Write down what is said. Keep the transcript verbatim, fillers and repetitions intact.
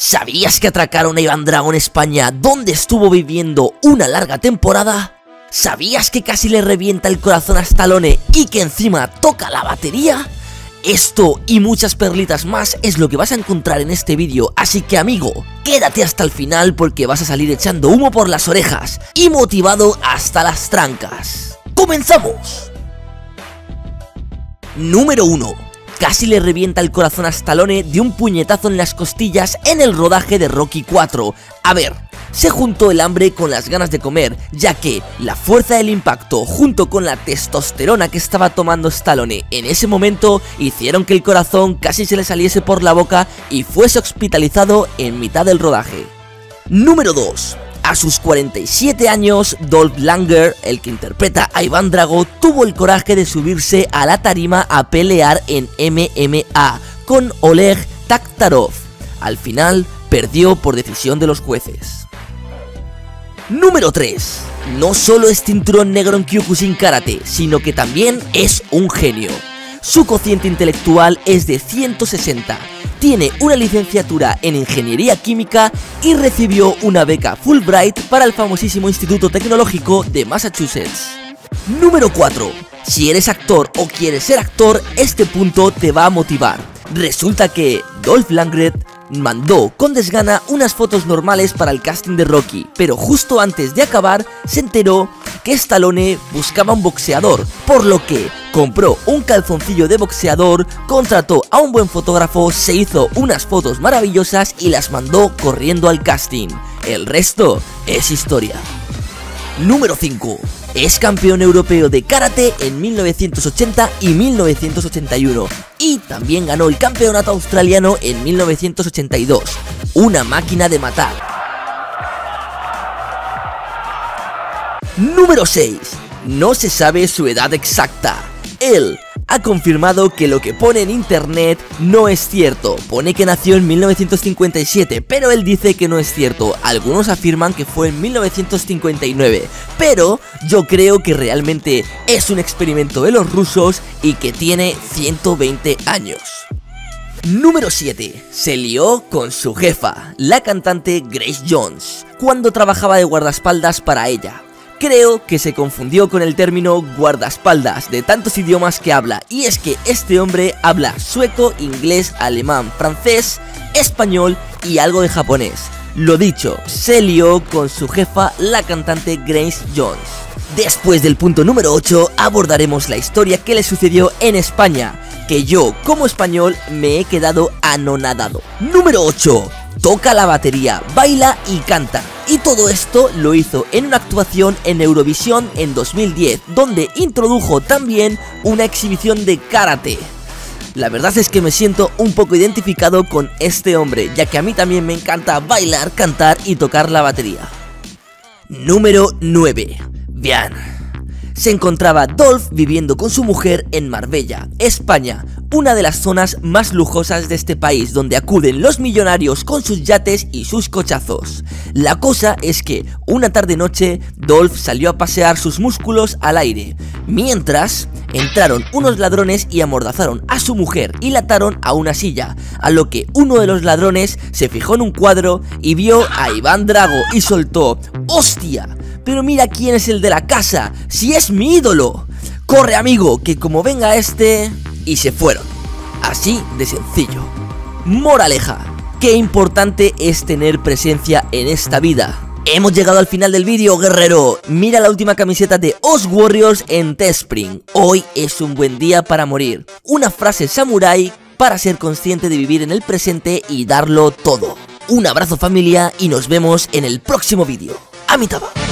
¿Sabías que atracaron a Iván Drago en España, donde estuvo viviendo una larga temporada? ¿Sabías que casi le revienta el corazón a Stallone y que encima toca la batería? Esto y muchas perlitas más es lo que vas a encontrar en este vídeo, así que amigo, quédate hasta el final porque vas a salir echando humo por las orejas y motivado hasta las trancas. ¡Comenzamos! Número uno. Casi le revienta el corazón a Stallone de un puñetazo en las costillas en el rodaje de Rocky cuatro. A ver, se juntó el hambre con las ganas de comer, ya que la fuerza del impacto junto con la testosterona que estaba tomando Stallone en ese momento hicieron que el corazón casi se le saliese por la boca y fuese hospitalizado en mitad del rodaje. Número dos. A sus cuarenta y siete años, Dolph Lundgren, el que interpreta a Iván Drago, tuvo el coraje de subirse a la tarima a pelear en M M A con Oleg Taktarov. Al final, perdió por decisión de los jueces. Número tres. No solo es cinturón negro en Kyokushin Karate, sino que también es un genio. Su cociente intelectual es de ciento sesenta. Tiene una licenciatura en Ingeniería Química y recibió una beca Fulbright para el famosísimo Instituto Tecnológico de Massachusetts. Número cuatro. Si eres actor o quieres ser actor, este punto te va a motivar. Resulta que Dolph Lundgren mandó con desgana unas fotos normales para el casting de Rocky, pero justo antes de acabar se enteró que Stallone buscaba un boxeador, por lo que compró un calzoncillo de boxeador, contrató a un buen fotógrafo, se hizo unas fotos maravillosas y las mandó corriendo al casting. El resto es historia. Número cinco. Es campeón europeo de karate en mil novecientos ochenta y mil novecientos ochenta y uno y también ganó el campeonato australiano en mil novecientos ochenta y dos. Una máquina de matar. Número seis. No se sabe su edad exacta. Él ha confirmado que lo que pone en internet no es cierto. Pone que nació en mil novecientos cincuenta y siete, pero él dice que no es cierto. Algunos afirman que fue en mil novecientos cincuenta y nueve, pero yo creo que realmente es un experimento de los rusos y que tiene ciento veinte años. Número siete. Se lió con su jefa, la cantante Grace Jones, cuando trabajaba de guardaespaldas para ella. Creo que se confundió con el término guardaespaldas de tantos idiomas que habla, y es que este hombre habla sueco, inglés, alemán, francés, español y algo de japonés. Lo dicho, se lió con su jefa, la cantante Grace Jones. Después del punto número ocho abordaremos la historia que le sucedió en España, que yo como español me he quedado anonadado. Número ocho. Toca la batería, baila y canta. Y todo esto lo hizo en una actuación en Eurovisión en dos mil diez, donde introdujo también una exhibición de karate. La verdad es que me siento un poco identificado con este hombre, ya que a mí también me encanta bailar, cantar y tocar la batería. Número nueve. Bien. Se encontraba Dolph viviendo con su mujer en Marbella, España, una de las zonas más lujosas de este país, donde acuden los millonarios con sus yates y sus cochazos. La cosa es que una tarde-noche Dolph salió a pasear sus músculos al aire, mientras entraron unos ladrones y amordazaron a su mujer y la ataron a una silla, a lo que uno de los ladrones se fijó en un cuadro y vio a Iván Drago y soltó: ¡hostia! Pero mira quién es el de la casa, si es mi ídolo. Corre amigo, que como venga este... Y se fueron. Así de sencillo. Moraleja: qué importante es tener presencia en esta vida. Hemos llegado al final del vídeo, guerrero. Mira la última camiseta de Os Warriors en Teespring. Hoy es un buen día para morir. Una frase samurái para ser consciente de vivir en el presente y darlo todo. Un abrazo familia y nos vemos en el próximo vídeo. Amitabha.